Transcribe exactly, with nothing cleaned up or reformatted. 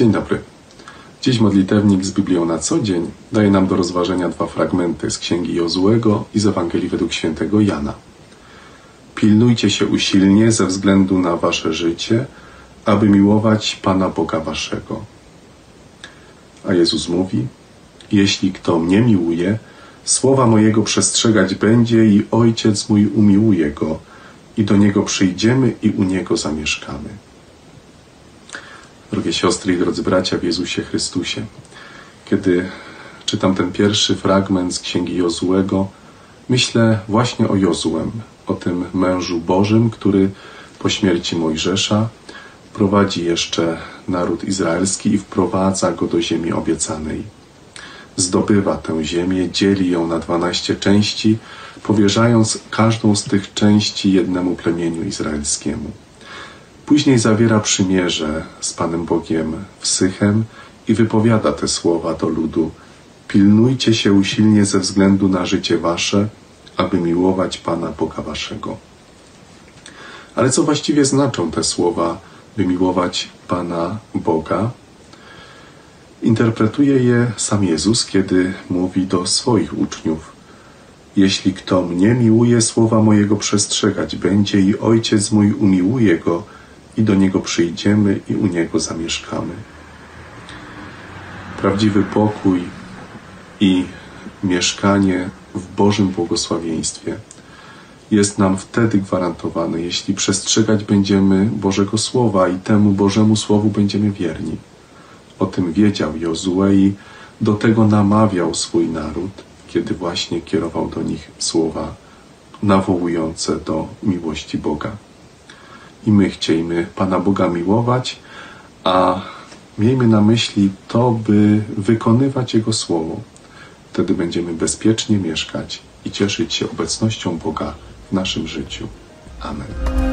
Dzień dobry. Dziś modlitewnik z Biblią na co dzień daje nam do rozważenia dwa fragmenty z Księgi Jozuego i z Ewangelii według świętego Jana. Pilnujcie się usilnie ze względu na wasze życie, aby miłować Pana Boga waszego. A Jezus mówi: jeśli kto mnie miłuje, słowa mojego przestrzegać będzie i Ojciec mój umiłuje go i do Niego przyjdziemy i u Niego zamieszkamy. Drogie siostry i drodzy bracia w Jezusie Chrystusie, kiedy czytam ten pierwszy fragment z Księgi Jozuego, myślę właśnie o Jozuem, o tym mężu Bożym, który po śmierci Mojżesza prowadzi jeszcze naród izraelski i wprowadza go do ziemi obiecanej. Zdobywa tę ziemię, dzieli ją na dwanaście części, powierzając każdą z tych części jednemu plemieniu izraelskiemu. Później zawiera przymierze z Panem Bogiem w Sychem i wypowiada te słowa do ludu: pilnujcie się usilnie ze względu na życie wasze, aby miłować Pana Boga waszego. Ale co właściwie znaczą te słowa, by miłować Pana Boga? Interpretuje je sam Jezus, kiedy mówi do swoich uczniów: jeśli kto mnie miłuje, słowa mojego przestrzegać będzie i Ojciec mój umiłuje go i do Niego przyjdziemy i u Niego zamieszkamy. Prawdziwy pokój i mieszkanie w Bożym błogosławieństwie jest nam wtedy gwarantowany, jeśli przestrzegać będziemy Bożego Słowa i temu Bożemu Słowu będziemy wierni. O tym wiedział Jozue i do tego namawiał swój naród, kiedy właśnie kierował do nich słowa nawołujące do miłości Boga. I my chciejmy Pana Boga miłować, a miejmy na myśli to, by wykonywać Jego Słowo. Wtedy będziemy bezpiecznie mieszkać i cieszyć się obecnością Boga w naszym życiu. Amen.